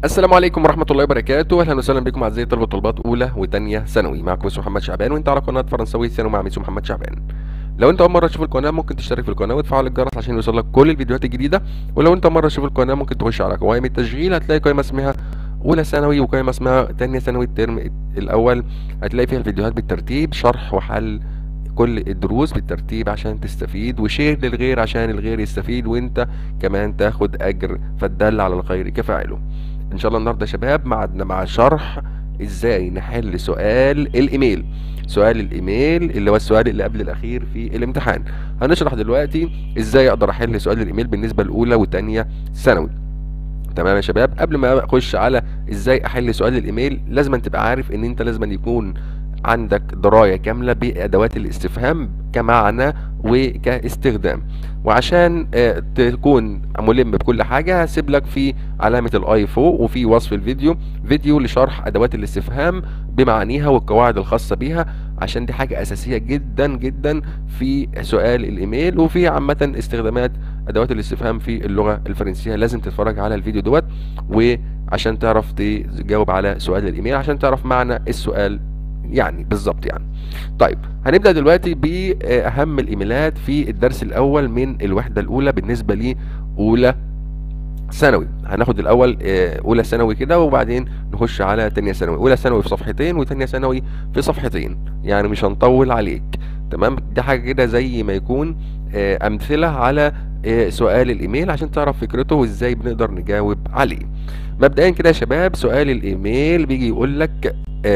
السلام عليكم ورحمة الله وبركاته، أهلا وسهلا بكم أعزائي طلبة وطالبات أولى وتانية ثانوي. معكم ميس محمد شعبان وأنت على قناة فرنساوي ثانوي مع ميس محمد شعبان. لو أنت أول مرة تشوف القناة ممكن تشترك في القناة وتفعل الجرس عشان يوصلك كل الفيديوهات الجديدة، ولو أنت مرة تشوف القناة ممكن تخش على قوائم التشغيل هتلاقي قائمة اسمها أولى ثانوي وقائمة اسمها تانية ثانوي الترم الأول، هتلاقي فيها الفيديوهات بالترتيب، شرح وحل كل الدروس بالترتيب عشان تستفيد، وشير للغير عشان الغير يستفيد وانت كمان تاخد اجر، فالدل على الخير كفاعله. ان شاء الله النهارده يا شباب معادنا مع شرح ازاي نحل سؤال الايميل. سؤال الايميل اللي هو السؤال اللي قبل الاخير في الامتحان. هنشرح دلوقتي ازاي اقدر احل سؤال الايميل بالنسبه لاولى وتانية ثانوي. تمام يا شباب، قبل ما اخش على ازاي احل سؤال الايميل لازم تبقى عارف ان انت لازم يكون عندك دراية كاملة بأدوات الاستفهام كمعنى وكاستخدام، وعشان تكون ملم بكل حاجة هسيب لك في علامة الاي فوق وفي وصف الفيديو فيديو لشرح أدوات الاستفهام بمعانيها والقواعد الخاصة بيها، عشان دي حاجة أساسية جدا جدا في سؤال الإيميل وفي عامة استخدامات أدوات الاستفهام في اللغة الفرنسية. لازم تتفرج على الفيديو دوت وعشان تعرف تجاوب على سؤال الإيميل، عشان تعرف معنى السؤال يعني بالظبط يعني. طيب هنبدأ دلوقتي بأهم الإيميلات في الدرس الأول من الوحدة الأولى بالنسبة لأولى ثانوي. هناخد الأول أولى ثانوي كده وبعدين نخش على تانية ثانوي. أولى ثانوي في صفحتين وتانية ثانوي في صفحتين، يعني مش هنطول عليك. تمام، دي حاجة كده زي ما يكون أمثلة على سؤال الإيميل عشان تعرف فكرته وإزاي بنقدر نجاوب عليه. مبدئيا كده يا شباب سؤال الإيميل بيجي يقول لك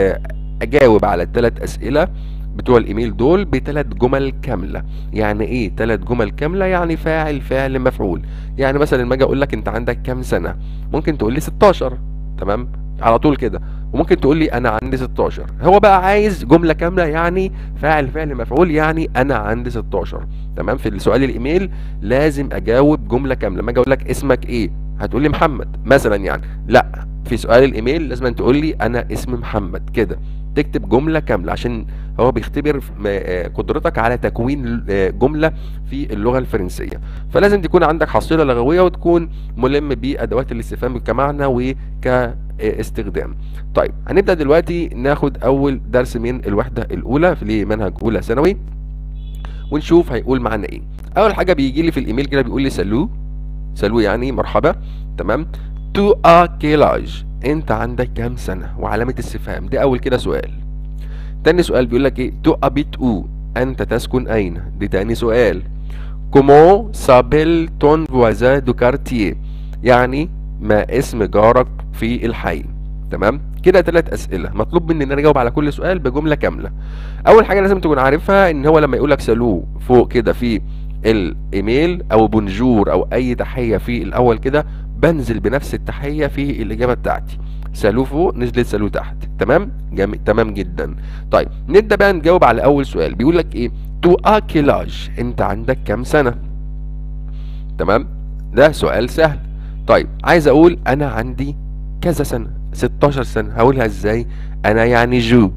اجاوب على الثلاث اسئله بتوع الايميل دول بثلاث جمل كامله. يعني ايه ثلاث جمل كامله؟ يعني فاعل فعل مفعول. يعني مثلا لما اجي اقول لك انت عندك كام سنه ممكن تقول لي 16، تمام على طول كده، وممكن تقول لي انا عندي 16. هو بقى عايز جمله كامله يعني فاعل فعل مفعول، يعني انا عندي 16. تمام، في السؤال الايميل لازم اجاوب جمله كامله. لما اجي اقول لك اسمك ايه هتقول لي محمد مثلا، يعني لا، في سؤال الايميل لازم تقول لي انا اسمي محمد كده، تكتب جملة كاملة عشان هو بيختبر قدرتك على تكوين جملة في اللغة الفرنسية. فلازم تكون عندك حصيلة لغوية وتكون ملم بأدوات الاستفهام كمعنى وكاستخدام. طيب هنبدأ دلوقتي ناخد أول درس من الوحدة الأولى في منهج أولى ثانوي ونشوف هيقول معانا إيه. أول حاجة بيجي لي في الإيميل كده بيقول لي سالو. سالو يعني مرحبا، تمام. تو ا كيلاج، انت عندك كام سنه؟ وعلامه استفهام. دي اول كده سؤال. تاني سؤال بيقول لك ايه؟ تو ابيت او، انت تسكن اين؟ دي تاني سؤال. كومون سابيل تون فوازان دو كارتيه، يعني ما اسم جارك في الحي. تمام كده ثلاث اسئله مطلوب مني ان انا اجاوب على كل سؤال بجمله كامله. اول حاجه لازم تكون عارفها ان هو لما يقول لك سالو فوق كده في الايميل او بونجور او اي تحيه في الاول كده، بنزل بنفس التحيه في الاجابه بتاعتي. سالو فوق نزلت سالو تحت. تمام جميل، تمام جدا. طيب نبدا بقى نجاوب على اول سؤال. بيقول لك ايه؟ تو ا كيلاج، انت عندك كام سنه؟ تمام، ده سؤال سهل. طيب عايز اقول انا عندي كذا سنه، 16 سنه، هقولها ازاي؟ انا يعني جو،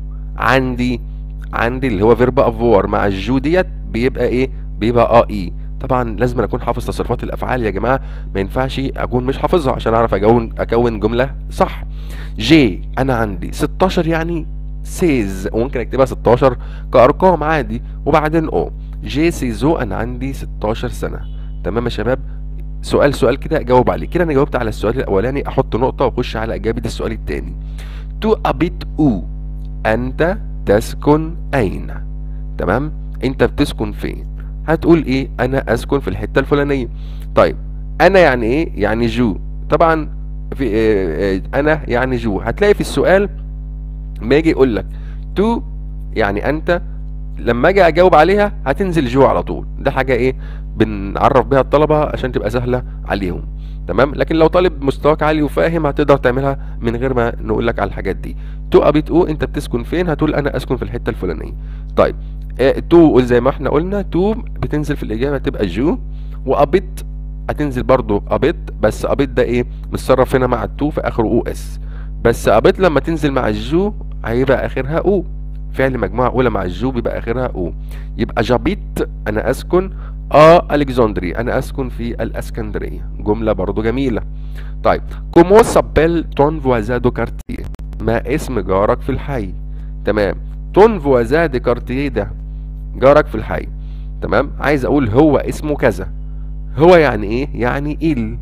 عندي اللي هو فيرب افوار مع الجو ديت بيبقى ايه؟ بيبقى اي. طبعا لازم اكون حافظ تصرفات الافعال يا جماعه، ما ينفعش اكون مش حافظها عشان اعرف اكون جمله صح. جي، انا عندي 16 يعني سيز، وممكن اكتبها 16 كارقام عادي وبعدين او. جي سيزو، انا عندي 16 سنه. تمام يا شباب، سؤال كده اجاوب عليه. كده انا جاوبت على السؤال الاولاني، احط نقطه واخش على اجابه السؤال الثاني. تو ابيت او، انت تسكن اين؟ تمام، انت بتسكن فين؟ هتقول ايه؟ انا اسكن في الحته الفلانيه. طيب انا يعني ايه؟ يعني جو. طبعا في انا يعني جو. هتلاقي في السؤال ما يجي يقول لك تو يعني انت، لما اجي اجاوب عليها هتنزل جو على طول. ده حاجه ايه بنعرف بيها الطلبه عشان تبقى سهله عليهم. تمام، لكن لو طالب مستواك عالي وفاهم هتقدر تعملها من غير ما نقول لك على الحاجات دي. تو ابيت او، انت بتسكن فين؟ هتقول انا اسكن في الحته الفلانيه. طيب تو زي ما احنا قلنا، تو بتنزل في الاجابه تبقى جو، وابيت هتنزل برضو ابيت، بس ابيت ده ايه؟ متصرف هنا مع التو في اخره او اس، بس ابيت لما تنزل مع الجو هيبقى اخرها او. فعل مجموعة أولى مع الجو بيبقى آخرها أو. يبقى جابيت أنا أسكن، الكسندري، انا اسكن في الاسكندريه. جمله برضو جميله. طيب كومو سابيل تون فوازا دو كارتيه، ما اسم جارك في الحي؟ تمام. تون فوازا دي كارتيه ده جارك في الحي. تمام. عايز اقول هو اسمه كذا. هو يعني ايه؟ يعني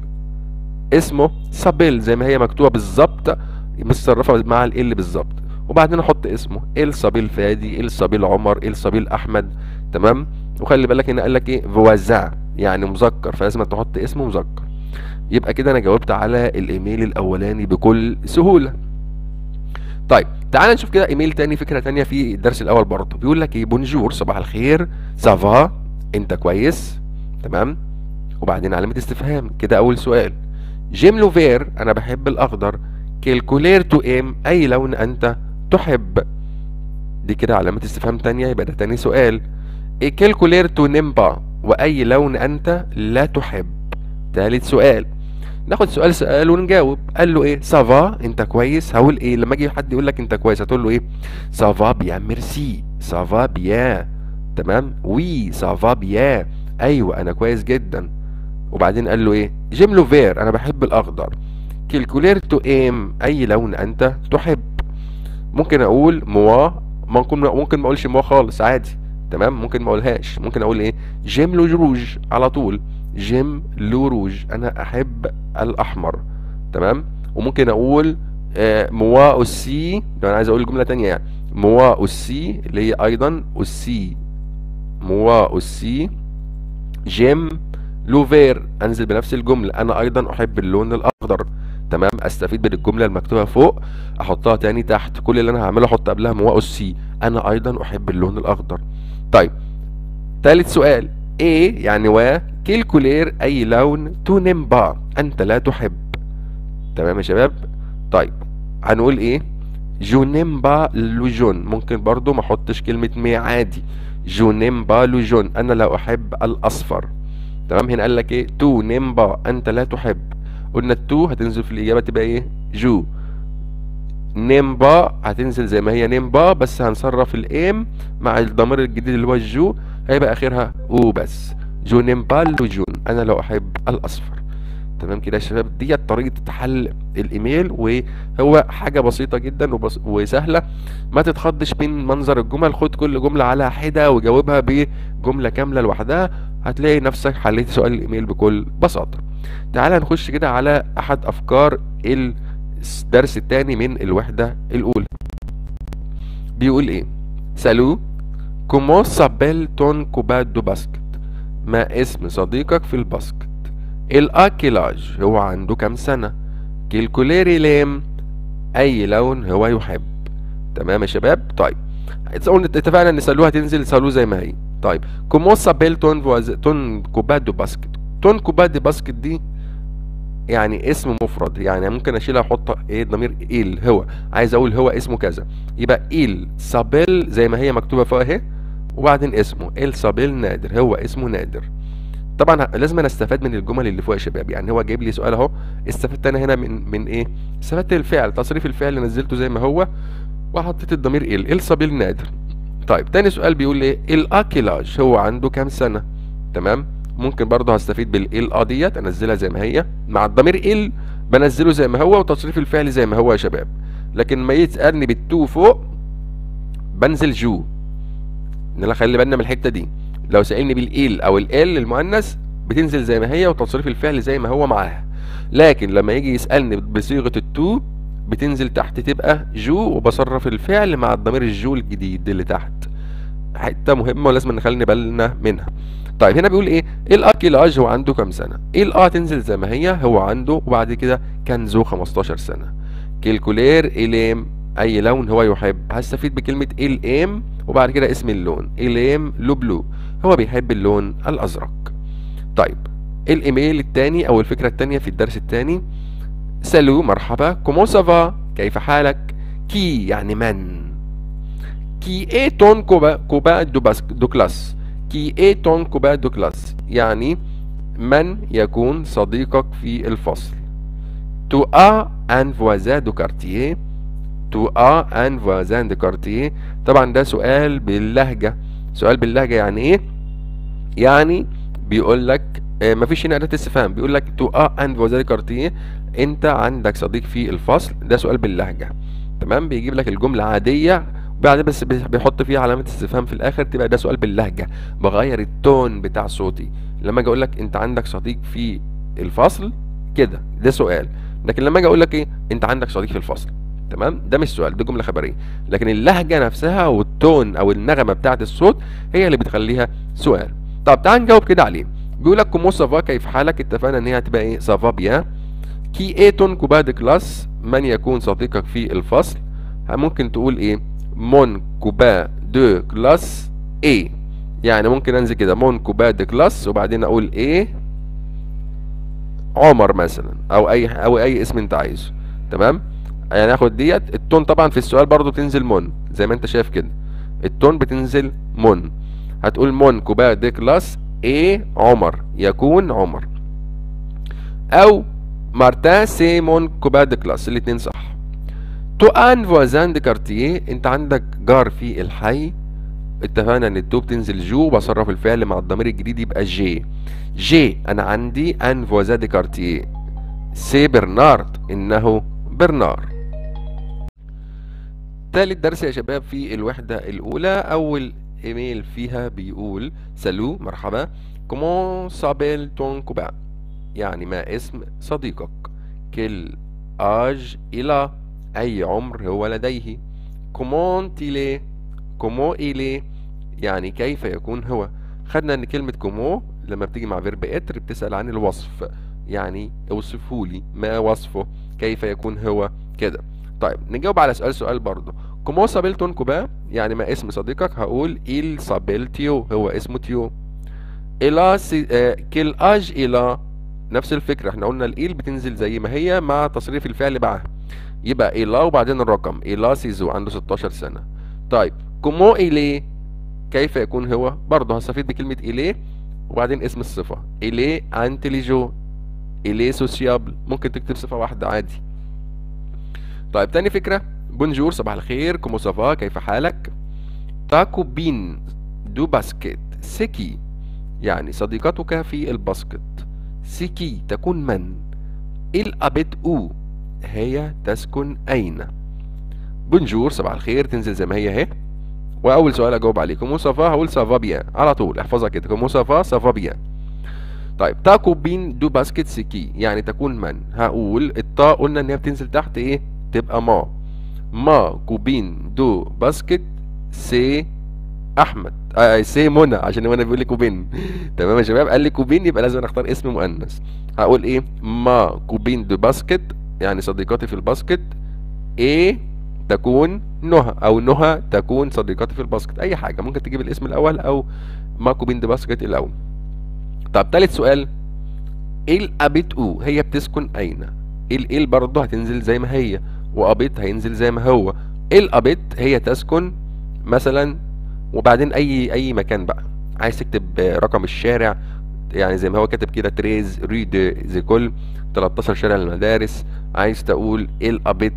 اسمه سابيل زي ما هي مكتوبه بالظبط، متصرفه مع بالظبط، وبعدين احط اسمه سابيل فادي، سابيل عمر، سابيل احمد. تمام. وخلي بالك هنا قال لك ايه؟ فوازا يعني مذكر، فلازم تحط اسمه مذكر. يبقى كده انا جاوبت على الايميل الاولاني بكل سهوله. طيب تعال نشوف كده ايميل تاني، فكره تانيه في الدرس الاول برضه. بيقول لك ايه؟ بونجور، صباح الخير، سافا، انت كويس؟ تمام. وبعدين علامه استفهام كده اول سؤال. جيم لوفير، انا بحب الاخضر. كيل كولير تو ام، اي لون انت تحب؟ دي كده علامه استفهام تانيه، يبقى ده تاني سؤال. ايه كيل كولير تو نيمبا، واي لون انت لا تحب؟ تالت سؤال. ناخد سؤال سؤال ونجاوب. قال له ايه؟ سافا، انت كويس. هقول ايه لما اجي حد يقول لك انت كويس؟ هتقول له ايه؟ سافا بيان ميرسي، سافا بيان. تمام. وي سافا بيان، ايوه انا كويس جدا. وبعدين قال له ايه؟ جيم لوفير، انا بحب الاخضر. كيلكولير تو ام، اي لون انت تحب؟ ممكن اقول موا، ممكن ما اقولش موا خالص عادي. تمام. ممكن ما اقولهاش، ممكن اقول ايه؟ جيم لو روج على طول. جيم لو روج، انا احب الاحمر. تمام. وممكن اقول موا اوسي، لو انا عايز اقول جمله تانية يعني موا اوسي اللي هي ايضا اوسي، موا اوسي جيم لوفير، انزل بنفس الجمله، انا ايضا احب اللون الاخضر. تمام. استفيد من الجمله المكتوبه فوق احطها تاني تحت، كل اللي انا هعمله احط قبلها موا اوسي، انا ايضا احب اللون الاخضر. طيب ثالث سؤال. ايه يعني و كيل كولير، اي لون تو نيمبا، انت لا تحب؟ تمام يا شباب. طيب هنقول ايه؟ جو نيمبا لو جون، ممكن برضو ما احطش كلمه مي عادي. جو نيمبا لو جون، انا لا احب الاصفر. تمام. هنا قال لك ايه؟ تو نيمبا، انت لا تحب. قلنا التو هتنزل في الاجابه تبقى ايه؟ جو. نيمبا هتنزل زي ما هي نيمبا، بس هنصرف الام مع الضمير الجديد اللي هو الجو، هيبقى اخرها او بس. جو نيمبا لو جون، انا لا احب الاصفر. تمام كده يا شباب. ديت طريقه حل الايميل، وهو حاجه بسيطه جدا وسهله. ما تتخضش من منظر الجمل، خد كل جمله على حده وجاوبها بجمله كامله لوحدها، هتلاقي نفسك حليت سؤال الايميل بكل بساطه. تعال نخش كده على احد افكار الدرس الثاني من الوحده الاولى. بيقول ايه؟ سالو، كومون سابيل تون كوباد دو باسكت، ما اسم صديقك في الباسكت؟ الاكيلاج، هو عنده كام سنة؟ كيلكوليري ليم، اي لون هو يحب؟ تمام يا شباب. طيب اتفقنا ان سالوها تنزل سالو زي ما هي. طيب كومون سابيل تون كوباد دو باسكت، تون كوباد دي باسكت دي يعني اسم مفرد، يعني ممكن اشيلها واحط ايه؟ ضمير هو عايز اقول هو اسمه كذا، يبقى سابيل زي ما هي مكتوبه فوق اهي، وبعدين اسمه سابيل نادر، هو اسمه نادر. طبعا لازم انا استفاد من الجمل اللي فوق يا شباب. يعني هو جايب لي سؤال اهو، استفدت انا هنا من ايه؟ استفدت الفعل، تصريف الفعل نزلته زي ما هو وحطيت الضمير سابيل نادر. طيب تاني سؤال بيقول ايه؟ الاكيلاج، هو عنده كام سنه؟ تمام. ممكن برضه هستفيد ديت انزلها زي ما هي مع الضمير بنزله زي ما هو، وتصريف الفعل زي ما هو يا شباب. لكن ما يتسالني بالتو فوق بنزل جو، خلي بالنا من الحته دي. لو سألني بالإيل أو ال المؤنث بتنزل زي ما هي وتصريف الفعل زي ما هو معاها، لكن لما يجي يسألني بصيغة التو بتنزل تحت تبقى جو، وبصرف الفعل مع الضمير الجو الجديد اللي تحت. حتة مهمة ولازم نخلي بالنا منها. طيب هنا بيقول ايه؟ الاكيلاج، هو عنده كام سنة؟ تنزل زي ما هي، هو عنده، وبعد كده كان ذو 15 سنة. كيلكولير إليم، اي لون هو يحب؟ هستفيد بكلمة الام وبعد كده اسم اللون، الام لو بلو، هو بيحب اللون الازرق. طيب الايميل الثاني او الفكرة الثانية في الدرس الثاني. سالو، مرحبا. كومون سافا، كيف حالك؟ كي يعني من. كي اي تون كوبا دو كلاس، كي اي تون كوبا دو كلاس يعني من يكون صديقك في الفصل؟ تو ان فوازان دو كارتيه، تو ان فوازان دو كارتيه. طبعا ده سؤال باللهجة. سؤال باللهجة يعني ايه؟ يعني بيقول لك مفيش هنا اداه استفهام، بيقول لك تو ان فوزاري كارتيه، انت عندك صديق في الفصل. ده سؤال باللهجه، تمام. بيجيب لك الجمله عاديه وبعدين بس بيحط فيها علامه استفهام في الاخر، تبقى ده سؤال باللهجه. بغير التون بتاع صوتي لما اجي اقول لك انت عندك صديق في الفصل كده، ده سؤال. لكن لما اجي اقول لك ايه انت عندك صديق في الفصل، تمام، ده مش سؤال، ده جمله خبريه. لكن اللهجه نفسها والتون او النغمه بتاعه الصوت هي اللي بتخليها سؤال. طب تعال نجاوب كده عليه. بيقول لك كومو سافا، كيف حالك؟ اتفقنا ان هي هتبقى ايه؟ سافا بيان. كي ايتون كوبا دي كلاس، من يكون صديقك في الفصل؟ ممكن تقول ايه؟ مون كوبا دو كلاس ايه. يعني ممكن انزل كده مون كوبا دي كلاس وبعدين اقول ايه؟ عمر مثلا، او اي اسم انت عايزه، تمام. يعني اخد ديت التون. طبعا في السؤال برضو بتنزل مون زي ما انت شايف كده، التون بتنزل مون. هتقول مون كوبا دي كلاس ايه عمر، يكون عمر. او مارتان سي مون كوبا دي كلاس، الاتنين صح. تو ان فوازان دي كارتيه، انت عندك جار في الحي. اتفقنا ان الدو بتنزل جو، بصرف الفعل مع الضمير الجديد يبقى جي. جي انا عندي ان فوازان دي كارتيه سي برنارد، انه برنار. تالت درس يا شباب في الوحدة الأولى. أول إيميل فيها بيقول سالو، مرحبا. كومون سابيل تون كوبان، يعني ما اسم صديقك. كل آج إلى، أي عمر هو لديه. كومون تيلي، كومو إلي، يعني كيف يكون هو. خدنا إن كلمة كومو لما بتيجي مع فيرب إتر بتسأل عن الوصف، يعني اوصفهولي ما وصفه، كيف يكون هو كده. طيب نجاوب على سؤال برضه. كومو سابيل تون كوبان، يعني ما اسم صديقك؟ هقول إل سابيل تيو، هو اسمه تيو. إلى كيل آج إلى، نفس الفكرة، احنا قلنا الإيل بتنزل زي ما هي مع تصريف الفعل بعدها، يبقى إلى وبعدين الرقم. إلى سيزو، عنده 16 سنة. طيب كومو إليه، كيف يكون هو؟ برضه هستفيد بكلمة إليه وبعدين اسم الصفة. إليه انتليجو، إليه سوسيابل، ممكن تكتب صفة واحدة عادي. طيب تاني فكرة، بونجور، صباح الخير. كومو سافا، كيف حالك؟ تاكو بين دو باسكيت سيكي، يعني صديقتك في الباسكت. سيكي تكون من. الأبيت أو، هي تسكن أين. بونجور، صباح الخير، تنزل زي ما هي اهي. وأول سؤال أجاوب عليه كومو سافا، هقول سافا بيان على طول، احفظها كده، كومو سافا سافا بيان. طيب تاكو بين دو باسكت سيكي، يعني تكون من. هقول الطاء قلنا إن هي بتنزل تحت إيه؟ تبقى ما كوبين دو باسكت سي احمد، سي منى، عشان منى بيقول لي كوبين. تمام يا شباب، قال لي كوبين يبقى لازم اختار اسم مؤنث. هقول ايه؟ ما كوبين دو باسكت، يعني صديقتي في الباسكت. ايه تكون نهى، او نهى تكون صديقتي في الباسكت، اي حاجه ممكن تجيب الاسم الاول او ما كوبين دو باسكت الاول. طب تالت سؤال، ايه الابيت او، هي بتسكن اين. ال برضه هتنزل زي ما هي، وابيت هينزل زي ما هو. الابيت هي تسكن مثلا، وبعدين اي مكان بقى. عايز تكتب رقم الشارع، يعني زي ما هو كاتب كده 13 ري دو زيكول، 13 شارع للمدارس. عايز تقول الابيت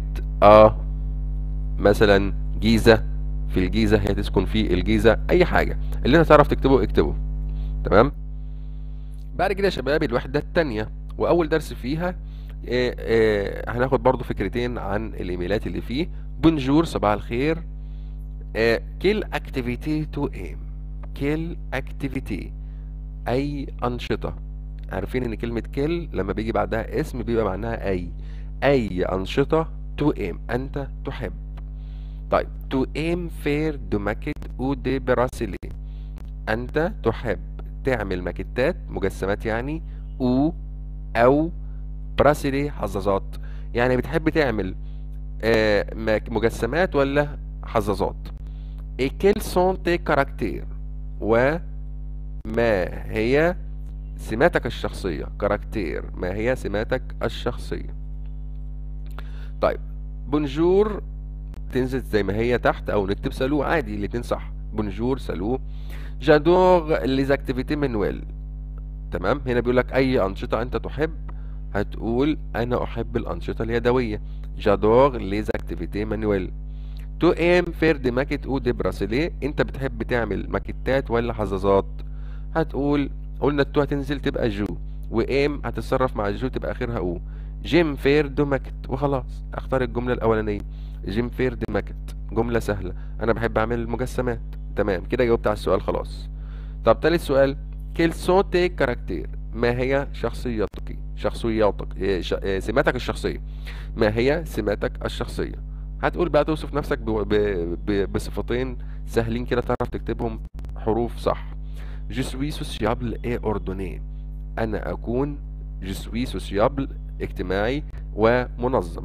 مثلا جيزة، في الجيزة، هي تسكن في الجيزة، اي حاجة اللي انت تعرف تكتبه اكتبه، تمام. بعد كده يا شباب الوحدة التانية واول درس فيها، هناخد برضو فكرتين عن الايميلات اللي فيه. بونجور، صباح الخير. كيل اكتيفيتي تو ايم، كيل اكتيفيتي، اي انشطة. عارفين ان كلمة كيل لما بيجي بعدها اسم بيبقى معناها اي انشطة. تو ايم، انت تحب. طيب تو ايم فير دو ماكيت او دي براسيلي، انت تحب تعمل ماكيتات، مجسمات يعني، او براسيلي، حظاظات. يعني بتحب تعمل مجسمات ولا حظاظات. et quels sont tes caractères، وما هي سماتك الشخصية. كاركتير، ما هي سماتك الشخصية. طيب بونجور تنزل زي ما هي تحت، او نكتب سالو عادي، الاتنين صح. بونجور سالو. جادور ليز اكتيفيتي مانويل، تمام. هنا بيقول لك اي انشطة انت تحب، هتقول انا احب الانشطة اليدوية. جادور ليز اكتيفيتي مانويل. تو ام فير دي ماكيت او دي براسيليه، انت بتحب تعمل ماكيتات ولا حظاظات. هتقول قلنا التو هتنزل تبقى جو، وام هتتصرف مع الجو تبقى اخرها او. جيم فير دو ماكت، وخلاص اختار الجمله الاولانيه. جيم فير دو ماكت جمله سهله، انا بحب اعمل المجسمات. تمام كده جاوبت على السؤال خلاص. طب تالت سؤال، كيل سون تي كاركتير، ما هي سماتك الشخصيه. ما هي سماتك الشخصيه؟ هتقول بقى توصف نفسك بصفتين سهلين كده تعرف تكتبهم حروف صح. Je suis sociable et ordonné، أنا أكون je suis sociable اجتماعي ومنظم.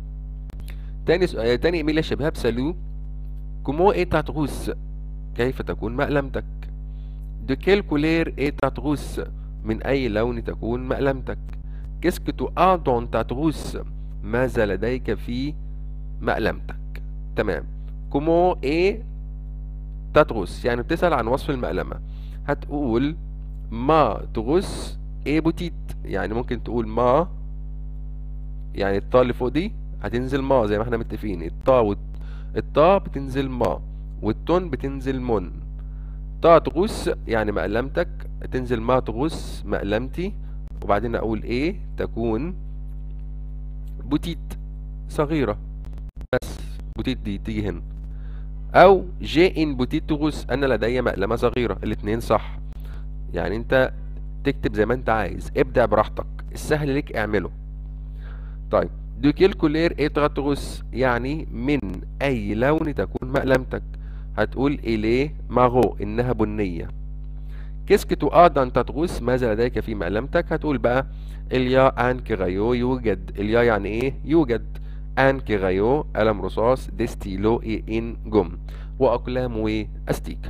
تاني إيميل يا شباب، سالو كومو إيه ta trousse، كيف تكون مقلمتك. de quelle couleur est ta trousse، من أي لون تكون مقلمتك. qu'est-ce que tu as dans ta trousse، ماذا لديك في مقلمتك. تمام. كومو إيه ta trousse يعني بتسأل عن وصف المقلمة، هتقول ما تغص ايه بوتيت، يعني ممكن تقول ما، يعني الطا اللي فوق دي هتنزل ما زي ما احنا متفقين، الطا بتنزل ما، والتون بتنزل من. طا تغص يعني مقلمتك، تنزل ما تغص مقلمتي، وبعدين اقول ايه تكون بوتيت صغيرة، بس بوتيت دي تيجي هنا. او جي ان بوتيت تغص، انا لدي مقلمة صغيرة، الاتنين صح. يعني انت تكتب زي ما انت عايز، ابدع براحتك، السهل ليك اعمله. طيب دو كيل كولير ايه تغطغس، يعني من اي لون تكون مقلمتك، هتقول اليه ماغو انها بنية. كيسك تو ادان تغطغس، ماذا لديك في مقلمتك، هتقول بقى اليا ان كغيو يوجد، اليا يعني ايه يوجد، ان كغيو قلم رصاص، دي ستيلو اي ان جم، واقلام واستيك.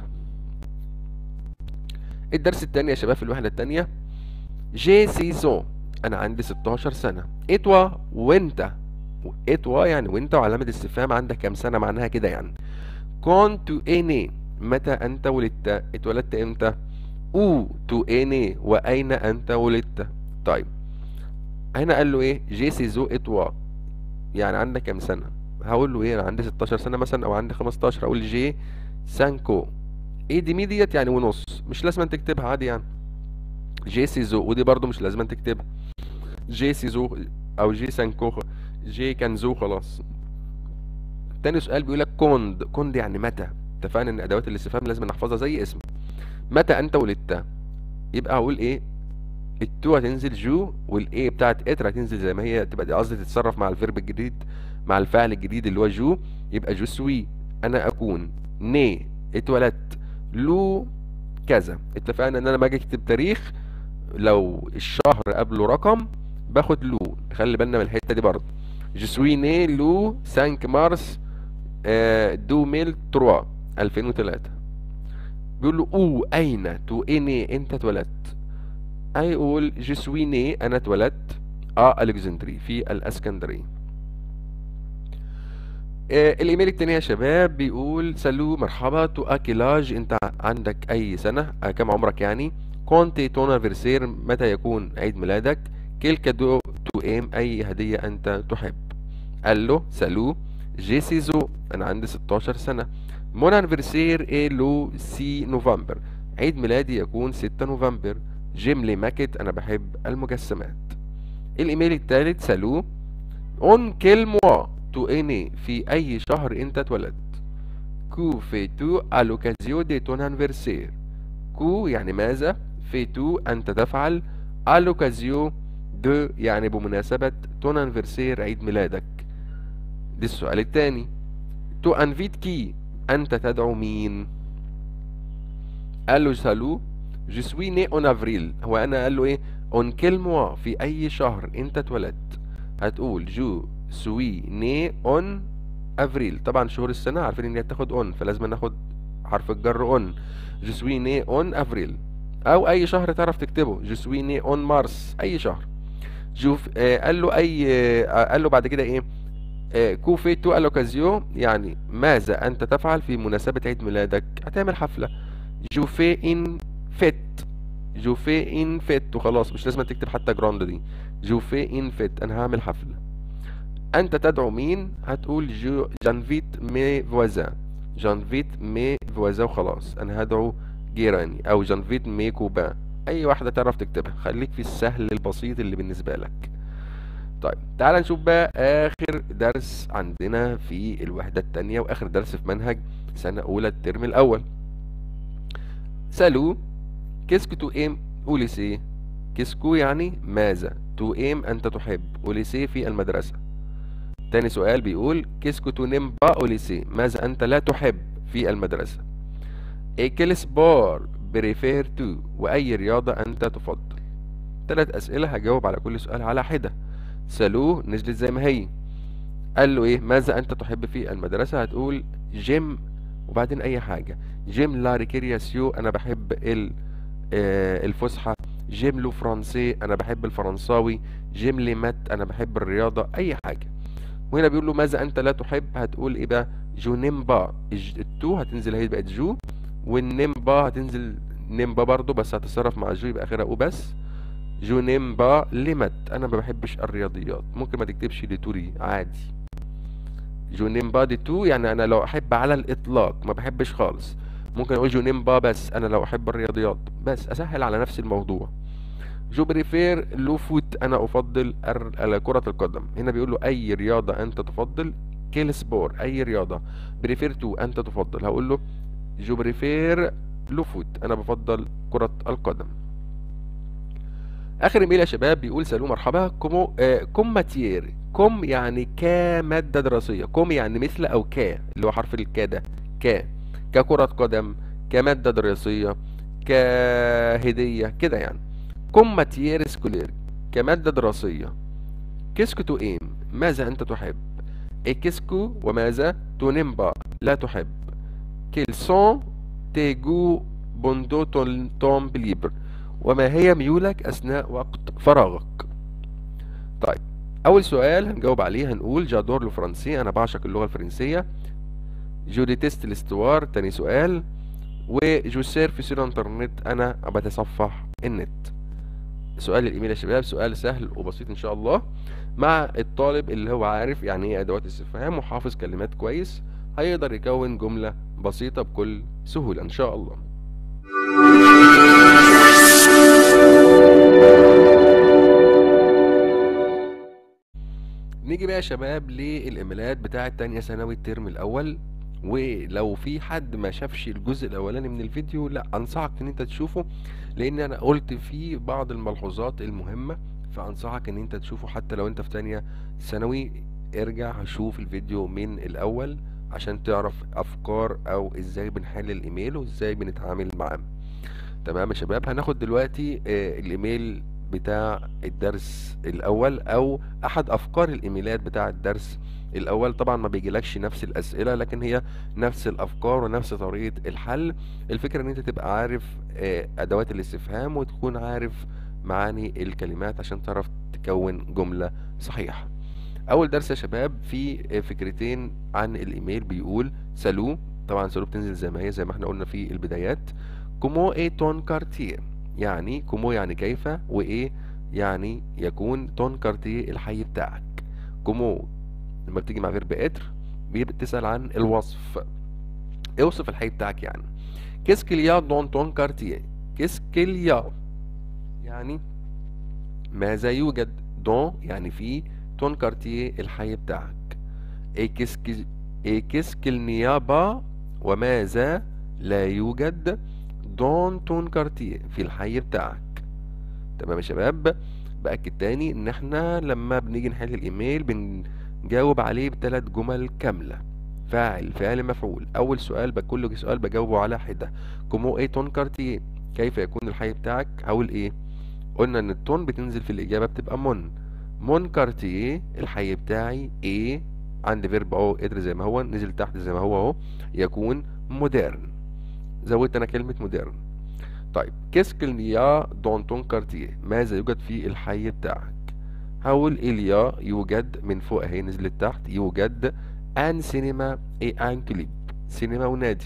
الدرس التاني يا شباب في الوحدة التانية، جي سيزون انا عندي 16 سنة. اتوا وانت، اتوا يعني وانت وعلامة استفهام عندك كام سنة معناها كده يعني. كنت اني متى انت ولدت، اتولدت امتى. او تو اني واين انت ولدت. طيب هنا قال له ايه جي سيزو اتوا يعني عندك كام سنة، هقول له ايه انا عندي 16 سنة مثلا او عندي 15، اقول جي سانكو. ايه دي ديت يعني ونص، مش لازم تكتبها عادي يعني. جي سيزو ودي برضو مش لازم تكتبها، جي سيزو او جي سانكو، جي كانزو خلاص. تاني سؤال بيقول لك كوند يعني متى، اتفقنا ان ادوات الاستفهام لازم نحفظها زي اسم. متى انت ولدت، يبقى هقول ايه التو هتنزل جو، والايه بتاعت اتر هتنزل زي ما هي، تبقى دي قصدي تتصرف مع الفيرب الجديد مع الفعل الجديد اللي هو جو، يبقى جو سوي انا اكون. ني اتولدت، لو كذا، اتفقنا ان انا باجي اكتب تاريخ لو الشهر قبله رقم باخد لو، خلي بالنا من الحته دي برضه. جو سوي ني لو 5 مارس 2003 2003. بيقول له او اين تو اني انت اتولدت، هيقول جو سوي ني انا اتولدت الكسندري في الاسكندريه. الايميل التاني يا شباب بيقول سالو مرحبا، تو اكيلاج انت عندك اي سنه، كم عمرك يعني. كونتي تون انفرسير متى يكون عيد ميلادك. كيل كادو تو ام اي هديه انت تحب. قال له سالو جي سيزو انا عندي 16 سنه. مون انفرسير اي لو 6 نوفمبر، عيد ميلادي يكون 6 نوفمبر. جيم لي ماكت انا بحب المجسمات. الايميل الثالث سالو اون كيل موا تو اني في اي شهر انت اتولدت. كو فيتو à l'occasion de ton anniversaire، كو يعني ماذا، فيتو انت تفعل، à l'occasion de يعني بمناسبة ton anniversaire عيد ميلادك. دي السؤال الثاني. تو انفيت كي انت تدعو مين. قال له سالو جو سوي ني اون افريل، هو انا قال له ايه اون كيل موا في اي شهر انت اتولدت، هتقول جو سوي ني اون افريل. طبعا شهور السنه عارفين ان هي بتاخد اون، فلازم ناخد حرف الجر اون. جو سوي ني اون افريل. او اي شهر تعرف تكتبه، جو سوي ني اون مارس اي شهر. شوف قال له اي قال له بعد كده ايه كو فيتو الوكازيو يعني ماذا انت تفعل في مناسبه عيد ميلادك، هتعمل حفله. جو في ان فيت، جو في ان فيت وخلاص، مش لازم تكتب حتى جراند دي. جو في ان فيت انا هعمل حفله. انت تدعو مين، هتقول جو جانفيت مي فوازان، جانفيت مي فوازان وخلاص، انا هدعو جيراني، او جانفيت مي كوبان اي واحدة تعرف تكتبها، خليك في السهل البسيط اللي بالنسبة لك. طيب تعال نشوف بقى اخر درس عندنا في الوحدة التانية واخر درس في منهج سنة اولى الترم الاول. سالو كيسكو تو ايم اوليسي. كيسكو يعني ماذا، تو ايم انت تحب، اوليسي في المدرسة. تاني سؤال بيقول كيسكو تو نيم با اوليسي، ماذا انت لا تحب في المدرسة. اي كيل سبور بريفير تو، واي رياضة انت تفضل. 3 اسئلة هجاوب على كل سؤال على حدة. سالوه نزلت زي ما هي، قال له ايه ماذا انت تحب في المدرسة، هتقول جيم وبعدين اي حاجة. جيم لا ريكرياسيو، انا بحب الفسحة. جيم لو فرنسي، انا بحب الفرنساوي. جيم لي مات، انا بحب الرياضة، اي حاجة. وهنا بيقول له ماذا انت لا تحب، هتقول ايه بقى جو نيم با. التو هتنزل هي بقت جو، والنيم با هتنزل نيم با برضه بس هتتصرف مع جو يبقى اخرها او بس. جو نيم با لمت، انا ما بحبش الرياضيات. ممكن ما تكتبش لتوري عادي. جو نيم با دي تو يعني انا لو احب على الاطلاق، ما بحبش خالص. ممكن اقول جو نيم با بس انا لو احب الرياضيات، بس اسهل على نفس الموضوع. جو بريفير لو فوت، انا افضل كرة القدم. هنا بيقول له اي رياضة انت تفضل. كيل سبور اي رياضة. بريفير تو انت تفضل، هقول له جو بريفير لو فوت، انا بفضل كرة القدم. اخر ايميل يا شباب بيقول سالو مرحبا كومو كوم ماتير. كوم يعني كمادة دراسية، كوم يعني مثل او اللي هو حرف الكا ده ككرة قدم، كمادة دراسية، كهدية كده يعني. كوم ماتير سكولير كمادة دراسية. كيسكو تو ايم ماذا انت تحب. اي كيسكو وماذا تو نيمبا لا تحب. كيل سون تيجو بوندو تون بليبر، وما هي ميولك اثناء وقت فراغك. طيب اول سؤال هنجاوب عليه هنقول جادور لو فرنسي، انا بعشق اللغة الفرنسية. جو ديتيست الاستوار تاني سؤال. وجو سيرف سور انترنت، انا بتصفح النت. سؤال الايميل يا شباب سؤال سهل وبسيط ان شاء الله، مع الطالب اللي هو عارف يعني ايه ادوات استفهام وحافظ كلمات كويس هيقدر يكون جملة بسيطة بكل سهولة ان شاء الله. نيجي بقى يا شباب للايميلات بتاعة تانية ثانوي الترم الاول. ولو في حد ما شافش الجزء الاولاني من الفيديو، لا انصحك ان انت تشوفه، لان انا قلت فيه بعض الملحوظات المهمة، فانصحك ان انت تشوفه. حتى لو انت في تانية ثانوي ارجع شوف الفيديو من الاول عشان تعرف افكار او ازاي بنحل الايميل وازاي بنتعامل معاه. تمام يا شباب، هناخد دلوقتي الايميل بتاع الدرس الاول او احد افكار الايميلات بتاع الدرس الاول. طبعا ما بيجيلكش نفس الاسئله، لكن هي نفس الافكار ونفس طريقه الحل. الفكره ان انت تبقى عارف ادوات الاستفهام وتكون عارف معاني الكلمات عشان تعرف تكون جمله صحيحه. اول درس يا شباب في فكرتين عن الايميل. بيقول سالو، طبعا سالو بتنزل زي ما هي زي ما احنا قلنا في البدايات. كومو اي تون كارتيه، يعني كومو يعني كيف، وايه يعني يكون، تون كارتيه الحي بتاعك. كومو لما بتيجي مع فيرب اتر بتسأل عن الوصف، اوصف الحي بتاعك يعني. كيسكيليا دون تون كارتيه، كيسكيليا يعني ماذا يوجد، دون يعني في، تون كارتيه الحي بتاعك. اي كيسكيل نيابا، وماذا لا يوجد دون تون كارتيه في الحي بتاعك. تمام يا شباب، بأكد تاني ان احنا لما بنيجي نحل الايميل بنجاوب عليه ب3 جمل كاملة. فاعل فعل مفعول. اول سؤال كل سؤال بجاوبه على حدة. كومو اي تون كارتيه كيف يكون الحي بتاعك، هقول ايه. قلنا ان التون بتنزل في الاجابة بتبقى مون كارتيه الحي بتاعي ايه، عند فيرب اهو ادر زي ما هو نزل تحت زي ما هو اهو، يكون مودرن، زودت انا كلمة مودرن. طيب كيسكل يا دون تون كارتيه، ماذا يوجد في الحي بتاعك. هقول إليا يوجد، من فوق اهي نزلت تحت، يوجد ان سينما اي ان كليب، سينما ونادي.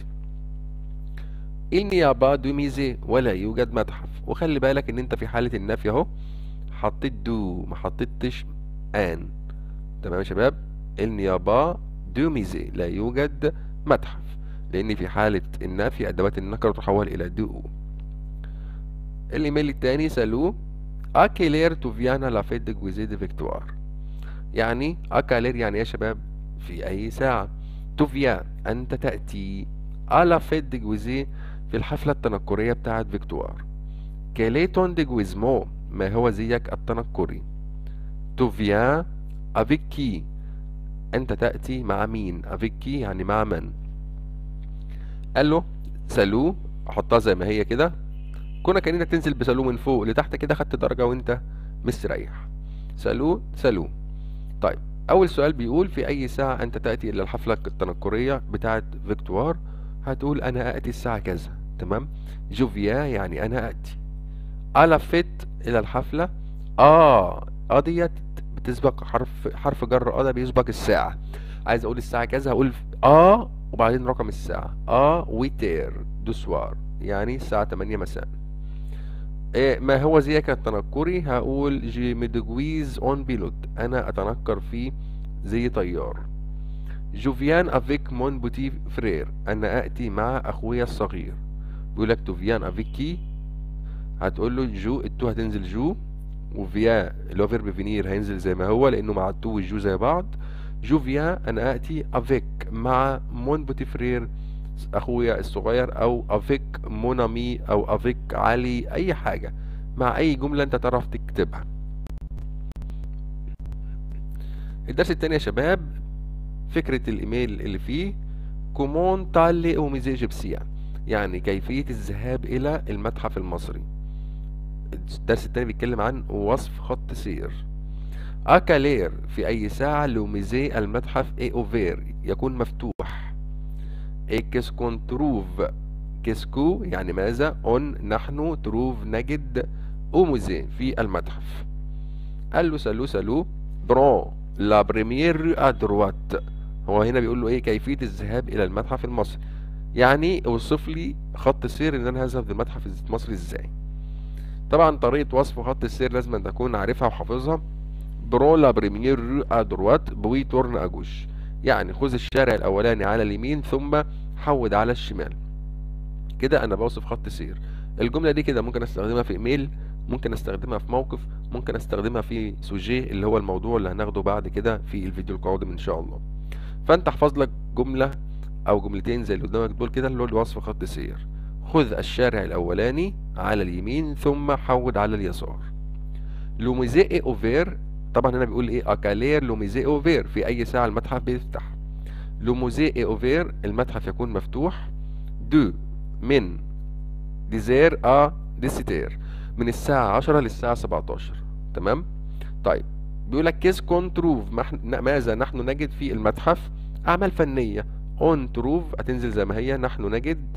النيابة دو ميزي، ولا يوجد متحف. وخلي بالك ان انت في حالة النفي اهو حطيت دو ما حطيتش ان. تمام يا شباب، النيابة دو ميزي لا يوجد متحف، لان في حالة النفي ادوات النكرة تحول الى دو. الايميل التاني سالو اكيلير تو فيانا لا فيت دي جويزي دي فيكتوار. يعني اكالير يعني ايه يا شباب؟ في اي ساعة. تو فيان انت تأتي. الا فيت دي جويزي في الحفلة التنكرية بتاعت فيكتوار. كاليتون دي جويزمو ما هو زيك التنكري. تو فيان افيك كي انت تأتي مع مين؟ افيك كي يعني مع من. قال له سالو، احطها زي ما هي كده، كونك انك تنزل بسالو من فوق لتحت كده خدت درجة وانت مستريح. سالو سالو. طيب اول سؤال بيقول في اي ساعة انت تأتي الى الحفلة التنكرية بتاعت فيكتوار؟ هتقول انا اتي الساعة كذا. تمام. جوفيا يعني انا اتي. على فيت الى الحفلة. ديت بتسبق حرف جر. ده بيسبق الساعة. عايز اقول الساعة كذا هقول وبعدين رقم الساعة. ويتير دو سوار يعني الساعة 8 مساء. ما هو زيك التنكري؟ هقول جي ميدجويز اون بيلوت انا اتنكر في زي طيار. جوفيان افيك مون بوتي فرير انا اتي مع اخويا الصغير. بيقول لك توفيان افيك كي، هتقول له جو. التو هتنزل جو، وفيا اللي هو فيرب فينير هينزل زي ما هو لانه مع التو والجو زي بعض. جوفيا انا اتي افيك مع مون بوتي فرير اخويا الصغير، او افيك مونامي، او افيك علي، اي حاجة مع اي جملة انت تعرف تكتبها. الدرس التاني يا شباب فكرة الايميل اللي فيه كومون تالي او ميزي جيبسيا يعني كيفية الذهاب الى المتحف المصري. الدرس التاني بيتكلم عن وصف خط سير. اكالير في اي ساعة لوميزي المتحف اي اوفير يكون مفتوح. اي كيسكون تروف كيسكو يعني ماذا، اون نحن، تروف نجد، اوموزي في المتحف. قال له سالو سالو برون لا بريمير ادروات. هو هنا بيقول له ايه؟ كيفية الذهاب الى المتحف المصري، يعني اوصف لي خط السير ان انا هذهب للمتحف المصري ازاي. طبعا طريقة وصف خط السير لازم أن تكون عارفها وحافظها. برون لا بريمير ادروات بوي تورن اجوش يعني خذ الشارع الاولاني على اليمين ثم حود على الشمال. كده انا بوصف خط سير. الجملة دي كده ممكن استخدمها في ايميل، ممكن استخدمها في موقف، ممكن استخدمها في سوجيه اللي هو الموضوع اللي هناخده بعد كده في الفيديو القادم ان شاء الله. فانت احفظ لك جملة او جملتين زي اللي قدامك دول كده اللي هو وصف خط سير. خذ الشارع الاولاني على اليمين ثم حود على اليسار. لوميزي اوفير، طبعا هنا بيقول ايه؟ اكالير لوميزي اوفير في اي ساعة المتحف بيفتح. لوموزي اوفير المتحف يكون مفتوح. دو من ديزير ديسيتير من الساعة 10 للساعة 17. تمام. طيب بيقول لك كيس كون تروف ماذا نحن نجد في المتحف؟ أعمال فنية. اون تروف هتنزل زي ما هي، نحن نجد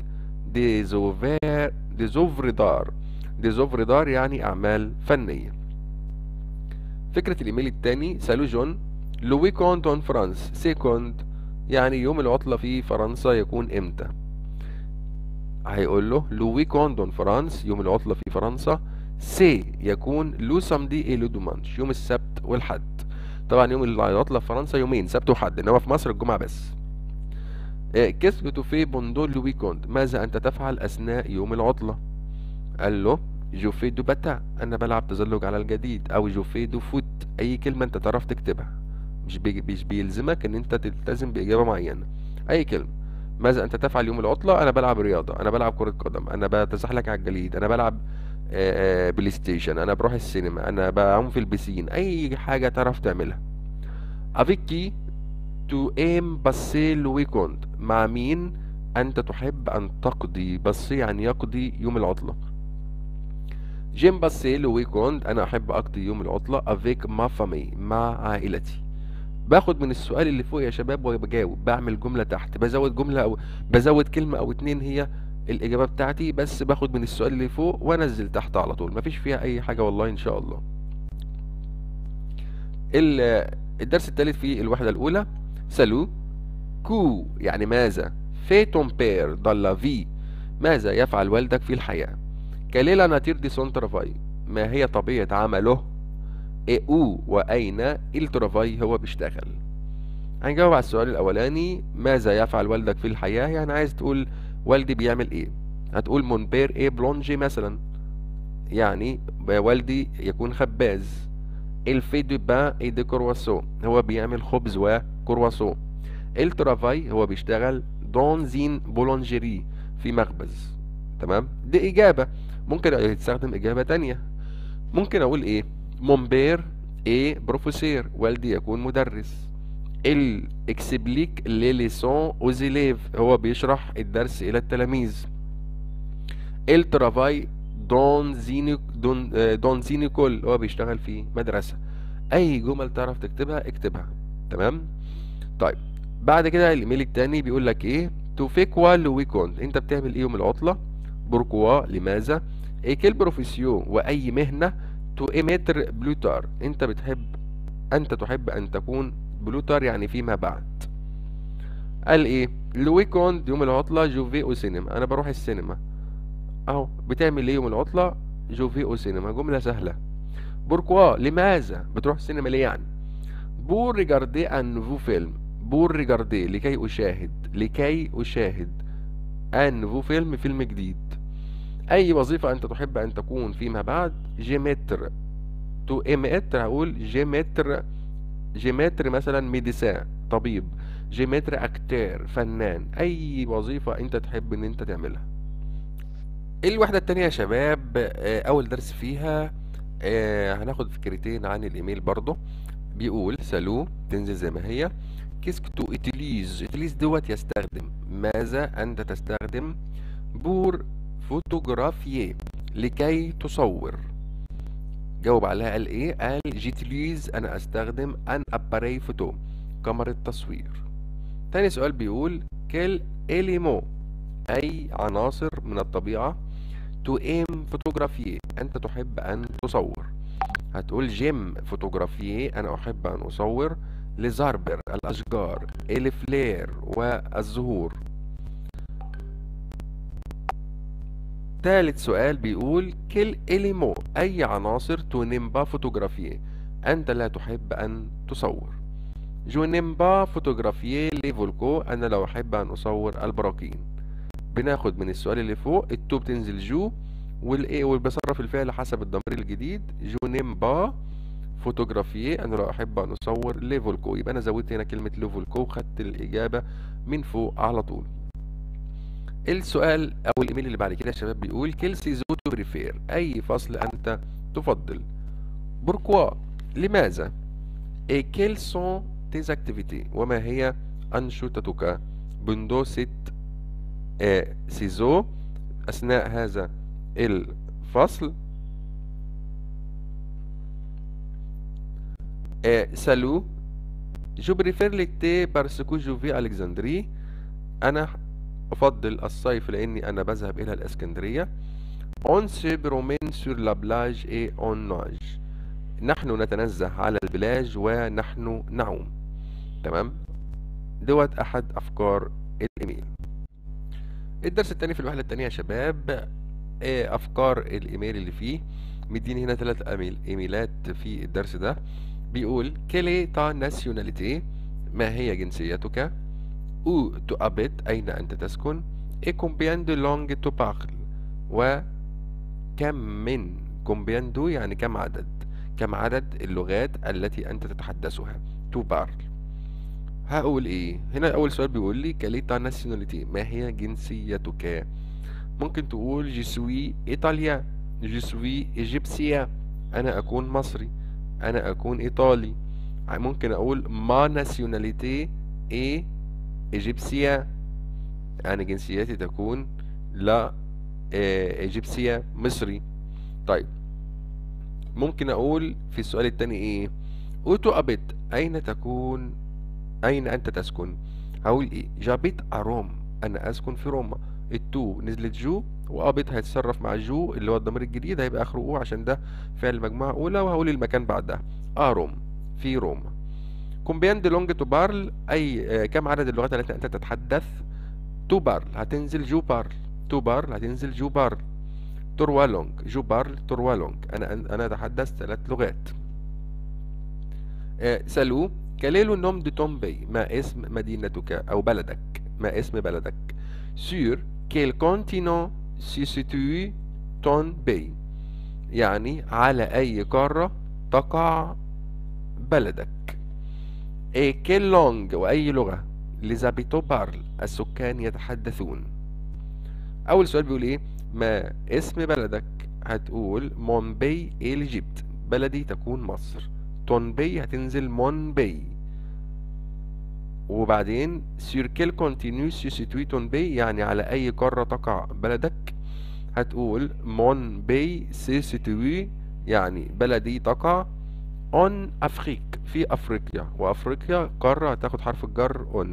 ديزوفريدار. ديزوفريدار يعني أعمال فنية. فكرة الإيميل التاني سالو جون لو ويكوند اون فرانس سيكوند يعني يوم العطلة في فرنسا يكون امتى؟ هيقول له لو ويكوند اون فرانس يوم العطلة في فرنسا سي يكون لو سامدي اي لو دومانش يوم السبت والحد. طبعا يوم العطلة في فرنسا يومين، سبت وحد، انما في مصر الجمعة بس. كيس كو تو في بوندو لو ويكوند ماذا انت تفعل اثناء يوم العطلة؟ قال له جو في دو باتا انا بلعب تزلج على الجديد، او جو في دو فوت اي كلمة انت تعرف تكتبها، مش بيلزمك ان انت تلتزم باجابة معينة، اي كلمة. ماذا انت تفعل يوم العطلة؟ انا بلعب رياضة، انا بلعب كرة قدم، انا بتزحلق على الجليد، انا بلعب بلاي ستيشن، انا بروح السينما، انا بعوم في البسين، اي حاجة تعرف تعملها. افيكي تو ايم باسي لو ويكوند مع مين انت تحب ان تقضي؟ باسي يعني يقضي يوم العطلة. جيم باسي لو ويكوند انا احب اقضي يوم العطلة افيك ما فامي مع عائلتي. باخد من السؤال اللي فوق يا شباب وبجاوب، بعمل جملة تحت، بزود جملة او بزود كلمة او اتنين هي الإجابة بتاعتي، بس باخد من السؤال اللي فوق وانزل تحت على طول، مفيش فيها أي حاجة والله إن شاء الله. الدرس الثالث في الوحدة الأولى سالو كو يعني ماذا، في تون بير دالا في ماذا يفعل والدك في الحياة، كاليلا ناتير دي سون ترافاي ما هي طبيعة عمله، او وأين الترافاي هو بيشتغل. هنجاوب على السؤال الأولاني ماذا يفعل والدك في الحياة، يعني عايز تقول والدي بيعمل ايه، هتقول مون بير ايه بلونجي مثلا، يعني والدي يكون خباز. il fait du pain et des croissants، هو بيعمل خبز وكرواسون. il travaille، هو بيشتغل dans une boulangerie، في مخبز. تمام، دي إجابة. ممكن يستخدم إجابة تانية. ممكن أقول إيه؟ mon père est professeur، والدي يكون مدرس. il explique les leçons aux élèves، هو بيشرح الدرس إلى التلاميذ. il travaille dans une école، هو بيشتغل في مدرسة. أي جمل تعرف تكتبها اكتبها. تمام. طيب بعد كده الايميل التاني بيقول لك ايه؟ تو في كوا لو ويكوند، انت بتعمل ايه يوم العطلة؟ بوركوا، لماذا؟ ايكيل بروفيسيون، واي مهنة؟ تو ايميتر بلوتار، انت تحب ان تكون بلوتار يعني فيما بعد. قال ايه؟ لو ويكوند يوم العطلة جوفي او سينما، انا بروح السينما. اهو بتعمل ايه يوم العطلة؟ جوفي او سينما، جملة سهلة. بوركوا، لماذا بتروح السينما ليه يعني؟ بور ريجاردي ان نوفو فيلم، بور ريجاردي لكي أشاهد ان نوفو فيلم، فيلم جديد. أي وظيفة أنت تحب أن تكون فيما بعد؟ جيمتر. تو إيمتر هقول جيمتر مثلا ميديسان، طبيب. جيمتر أكتر، فنان. أي وظيفة أنت تحب أن أنت تعملها. الوحدة التانية يا شباب، أول درس فيها هناخد فكرتين عن الإيميل برضه. بيقول سالو، تنزل زي ما هي. كيسك تو اتليز دوت يستخدم، ماذا أنت تستخدم؟ بور فوتوغرافيي، لكي تصور. جاوب عليها قال ايه؟ قال جيتليز، أنا أستخدم أن أباري فوتو، كاميرا تصوير. تاني سؤال بيقول كيل إليمو، أي عناصر من الطبيعة؟ تو إيم فوتوغرافيي، أنت تحب أن تصور. هتقول جيم فوتوغرافيي، أنا أحب أن أصور. لزاربر، الأشجار. الفلير، والزهور. ثالث سؤال بيقول كل إليمو، أي عناصر تو نيمبا فوتوغرافيي، أنت لا تحب أن تصور. جو نيمبا فوتوغرافيي لي فولكو، أنا لا أحب أن أصور البراكين. بناخد من السؤال اللي فوق التو بتنزل جو، والايه وبصرف الفعل حسب الضمير الجديد. جو نيم با فوتوغرافيي، انا لا احب ان اصور. ليفولكو، يبقى انا زودت هنا كلمه ليفولكو وخدت الاجابه من فوق على طول. السؤال او الايميل اللي بعد كده يا شباب بيقول كيل سيزو تو بريفير، اي فصل انت تفضل؟ بوركوا، لماذا؟ اي كيل سون تيز اكتيفيتي، وما هي انشطتك؟ بندو ست سيزو، اثناء هذا الفصل. سالو، جو بريفير ليتي بارسكو جو في الكسندري، انا افضل الصيف لاني انا بذهب الى الاسكندريه. اون سي برومين سور لا بلاج اي اون ناج، نحن نتنزه على البلاج ونحن نعوم. تمام، دوت احد افكار الايميل. الدرس الثاني في الوحده الثانيه يا شباب، افكار الايميل اللي فيه. مديني هنا 3 ايميلات في الدرس ده. بيقول كيلي تا ناسيوناليتي، ما هي جنسيتك؟ او تو ابيت، اين انت تسكن؟ اي كومبيان دو لونج تو بارل، وكم من كومبيان دو يعني كم عدد اللغات التي انت تتحدثها؟ تو بارل. هقول ايه هنا؟ اول سؤال بيقول لي كيلي تا ناسيوناليتي، ما هي جنسيتك؟ ممكن تقول جي سوي ايطاليا، جي سوي ايجيبسيا، انا اكون مصري، انا اكون ايطالي. ممكن اقول ما ناسيوناليتي اي ايجيبسيا، يعني جنسيتي تكون لا ايجيبسيا، مصري. طيب ممكن اقول في السؤال الثاني ايه؟ اوتو ابيت، اين انت تسكن؟ هقول ايه؟ جابيت اروم، انا اسكن في روما. التو نزلت جو، وابيت هيتصرف مع جو اللي هو الضمير الجديد هيبقى اخره او عشان ده فعل مجموعه اولى، وهقول المكان بعدها اروم، في روما. كومبيان دي لونج تو بارل، اي كم عدد اللغات التي انت تتحدث؟ تو بارل هتنزل جو بارل، تو بارل هتنزل جو بارل. تروا لونج، جو بارل تروا لونج، انا اتحدث 3 لغات. سالو كاليلو نوم دي تومبي، ما اسم مدينتك او بلدك؟ ما اسم بلدك؟ sur quel continent se situe ton pays؟ يعني على أي قارة تقع بلدك. إيه كيل لونج وأي لغة les habitants parlent السكان يتحدثون. أول سؤال بيقول إيه؟ ما اسم بلدك؟ هتقول مونبي إيجيبت، بلدي تكون مصر. تونبي هتنزل مونبي. وبعدين sur quel continent se situe تونبي، يعني على أي قارة تقع بلدك. هتقول مونبي سي situe، يعني بلدي تقع on أفريق، في أفريقيا، وأفريقيا قارة هتاخد حرف الجر on.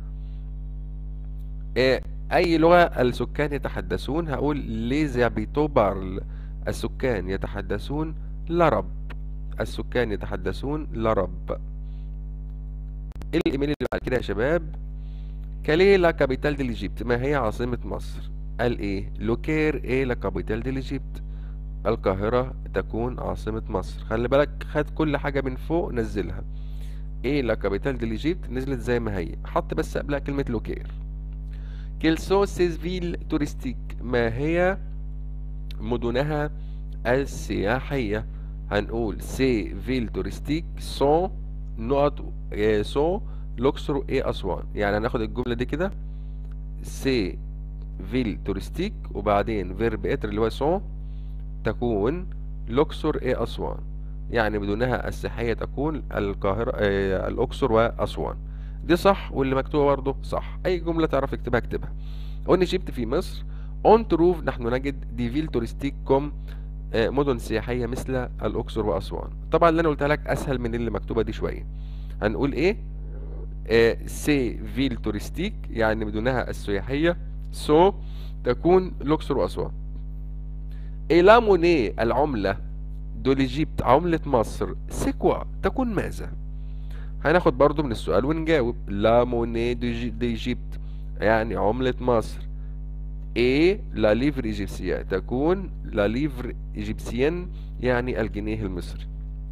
إيه أي لغة السكان يتحدثون؟ هقول les habitants parlent السكان يتحدثون لرب، السكان يتحدثون لرب. الإيميل اللي بعد كده يا شباب، كالي لا كابيتال دي ليجيبت، ما هي عاصمة مصر؟ قال إيه؟ لوكير إيه لا كابيتال دي ليجيبت، القاهرة تكون عاصمة مصر. خلي بالك خد كل حاجة من فوق نزلها. إيه لا كابيتال دي ليجيبت نزلت زي ما هي، حط بس قبلها كلمة لوكير. كيل سون سيز فيل توريستيك، ما هي مدنها السياحية؟ هنقول سي فيل توريستيك سون نقط سون لوكسور ايه أسوان. يعني هناخد الجملة دي كده، سي فيل توريستيك وبعدين فيرب اتر اللي هو سون تكون لوكسور ايه أسوان، يعني بدونها السياحية تكون القاهرة الأقصر وأسوان. دي صح، واللي مكتوبة برضه صح. أي جملة تعرف تكتبها اكتبها. قلنا جبت في مصر اون تروف، نحن نجد دي فيل توريستيك كوم مدن سياحية مثل الأقصر وأسوان. طبعا اللي أنا قلتها لك أسهل من اللي مكتوبة دي شوية. هنقول إيه؟ سي فيل توريستيك يعني بدونها السياحية، سو تكون الأقصر وأسوان. إلا موني العملة دول إيجيبت عملة مصر سيكوا تكون ماذا؟ هناخد برضو من السؤال ونجاوب. لا موني ديجيبت يعني عملة مصر. ايه لا ليفر ايجيبسيا تكون لا ليفر ايجيبسيان يعني الجنيه المصري.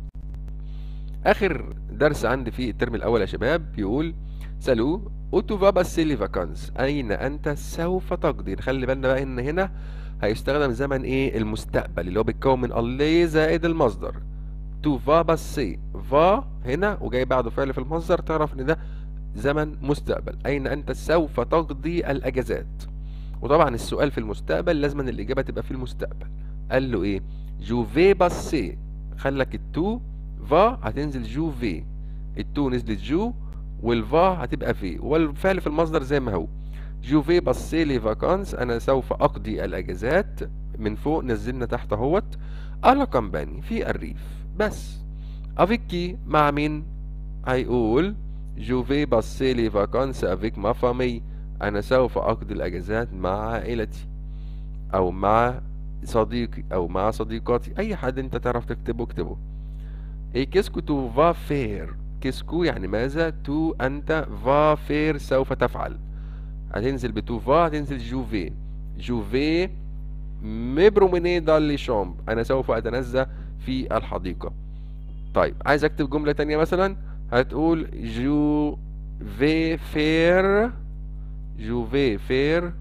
اخر درس عندي في الترم الاول يا شباب بيقول سالو اوتو فا باسي لي فاكانس، اين انت سوف تقضي. خلي بالنا بقى ان هنا هيستخدم زمن ايه؟ المستقبل اللي هو بيتكون من الله زائد المصدر. تو فا باسي، فا هنا وجاي بعده فعل في المصدر، تعرف ان ده زمن مستقبل. اين انت سوف تقضي الاجازات. وطبعا السؤال في المستقبل لازم الإجابة تبقى في المستقبل. قال له إيه؟ جو في باسي، خلك التو فا هتنزل جو في، التو نزلت جو والفا هتبقى في، والفعل في المصدر زي ما هو. جو في باسي لي فاكانس، أنا سوف أقضي الأجازات. من فوق نزلنا تحت اهوت. ألا كامباني في الريف بس. افيكي مع مين؟ هيقول جو في باسي لي فاكانس افيك ما فامي، أنا سوف أقضي الأجازات مع عائلتي أو مع صديقي أو مع صديقاتي. أي حد أنت تعرف تكتبه اكتبه. إيه كيسكو تو فا فير، كيسكو يعني ماذا، تو أنت، فا فير سوف تفعل. هتنزل بتو فا، هتنزل جوفي. جوفي مبروميني دالي شامب، أنا سوف أتنزه في الحديقة. طيب عايز أكتب جملة تانية مثلا، هتقول جو في فير، جو في فير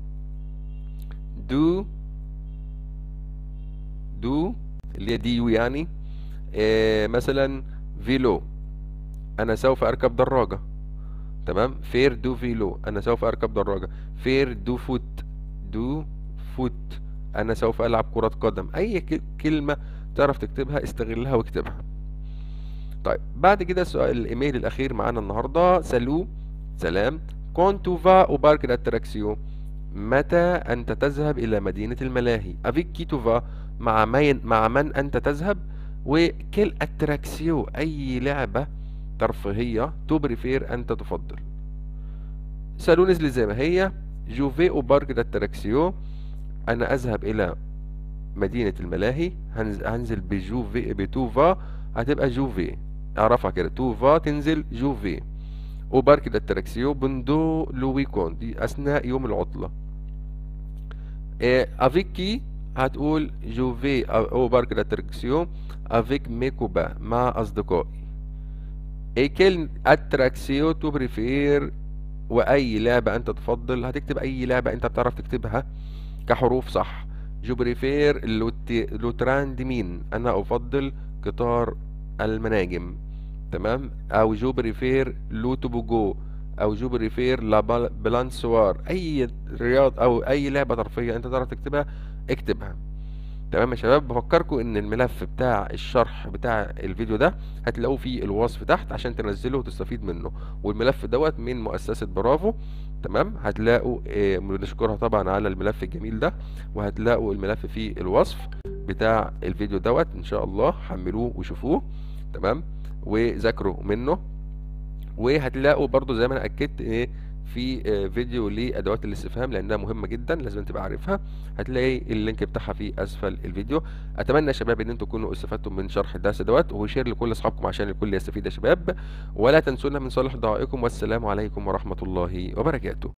دو اللي هي ديو يعني مثلا فيلو، انا سوف اركب دراجة. تمام، فير دو فيلو انا سوف اركب دراجة. فير دو فوت، دو فوت انا سوف العب كرة قدم. اي كلمة تعرف تكتبها استغلها واكتبها. طيب بعد كده السؤال الايميل الاخير معانا النهارده، سالو سلام، كونتو فا او بارك داتراكسيو، متى انت تذهب الى مدينة الملاهي. افيك كي توفا مع من انت تذهب. وكل اتراكسيو اي لعبة ترفيهية تو بريفير انت تفضل. سالو نزل زي ما هي، جوفي او بارك داتراكسيو انا اذهب الى مدينة الملاهي، هنزل بجوفي بتوفا هتبقى جوفي، اعرفها كده، توفا تنزل جوفي. وبارك داتراكسيو بندو لو ويكوند دي اثناء يوم العطلة. افيكي هتقول جوفي او بارك داتراكسيو افيك ميكوبا مع اصدقائي. كل اتراكسيو تو بريفير، واي لعبة انت تفضل هتكتب اي لعبة انت بتعرف تكتبها كحروف صح. جو بريفير لوتراند مين، انا افضل قطار المناجم. تمام. او جو بريفير لو توبوجو، او جو بريفير لا بلانسوار. اي رياض او اي لعبه ترفيهيه انت تعرف تكتبها اكتبها. تمام يا شباب. بفكركم ان الملف بتاع الشرح بتاع الفيديو ده هتلاقوه في الوصف تحت عشان تنزله وتستفيد منه، والملف دوت من مؤسسة برافو. تمام. هتلاقوا بنشكرها طبعا على الملف الجميل ده، وهتلاقوا الملف في الوصف بتاع الفيديو دوت ان شاء الله. حملوه وشوفوه. تمام. وذاكروا منه. وهتلاقوا برضو زي ما انا اكدت في فيديو لادوات الاستفهام لانها مهمه جدا لازم تبقى عارفها. هتلاقي اللينك بتاعها في اسفل الفيديو. اتمنى يا شباب ان انتم تكونوا استفدتم من شرح الدرس دوت، وشير لكل اصحابكم عشان الكل يستفيد يا شباب. ولا تنسونا من صالح دعائكم، والسلام عليكم ورحمه الله وبركاته.